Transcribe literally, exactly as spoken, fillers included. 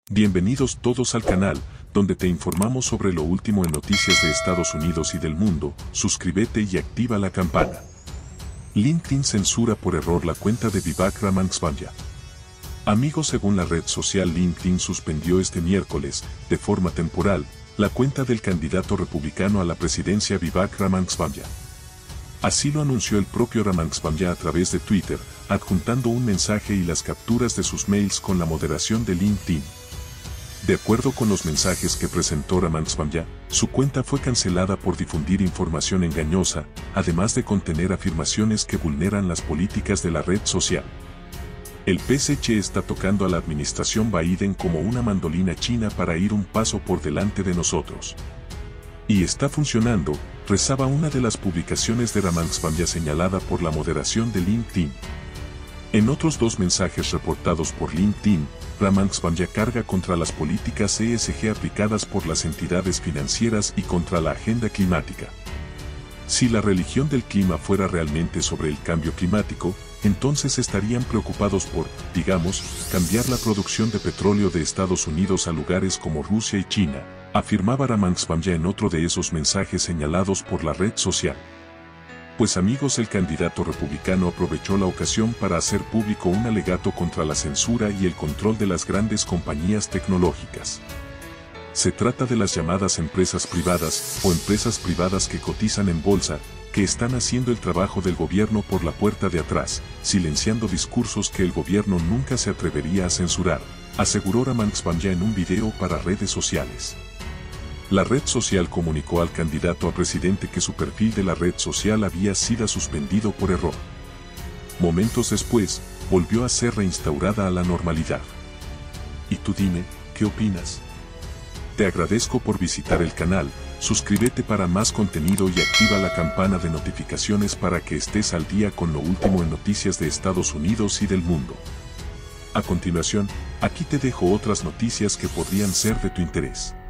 Bienvenidos todos al canal, donde te informamos sobre lo último en noticias de Estados Unidos y del mundo. Suscríbete y activa la campana. LinkedIn censura por error la cuenta de Vivek Ramaswamy. Amigos, según la red social, LinkedIn suspendió este miércoles, de forma temporal, la cuenta del candidato republicano a la presidencia Vivek Ramaswamy. Así lo anunció el propio Ramaswamy a través de Twitter, adjuntando un mensaje y las capturas de sus mails con la moderación de LinkedIn. De acuerdo con los mensajes que presentó Ramaswamy, su cuenta fue cancelada por difundir información engañosa, además de contener afirmaciones que vulneran las políticas de la red social. El P S H está tocando a la administración Biden como una mandolina china para ir un paso por delante de nosotros. Y está funcionando, rezaba una de las publicaciones de Ramaswamy señalada por la moderación de LinkedIn. En otros dos mensajes reportados por LinkedIn, Ramaswamy carga contra las políticas E S G aplicadas por las entidades financieras y contra la agenda climática. Si la religión del clima fuera realmente sobre el cambio climático, entonces estarían preocupados por, digamos, cambiar la producción de petróleo de Estados Unidos a lugares como Rusia y China, afirmaba Ramaswamy en otro de esos mensajes señalados por la red social. Pues amigos, el candidato republicano aprovechó la ocasión para hacer público un alegato contra la censura y el control de las grandes compañías tecnológicas. Se trata de las llamadas empresas privadas o empresas privadas que cotizan en bolsa, que están haciendo el trabajo del gobierno por la puerta de atrás, silenciando discursos que el gobierno nunca se atrevería a censurar, aseguró Ramaswamy en un video para redes sociales. La red social comunicó al candidato a presidente que su perfil de la red social había sido suspendido por error. Momentos después, volvió a ser reinstaurada a la normalidad. Y tú dime, ¿qué opinas? Te agradezco por visitar el canal, suscríbete para más contenido y activa la campana de notificaciones para que estés al día con lo último en noticias de Estados Unidos y del mundo. A continuación, aquí te dejo otras noticias que podrían ser de tu interés.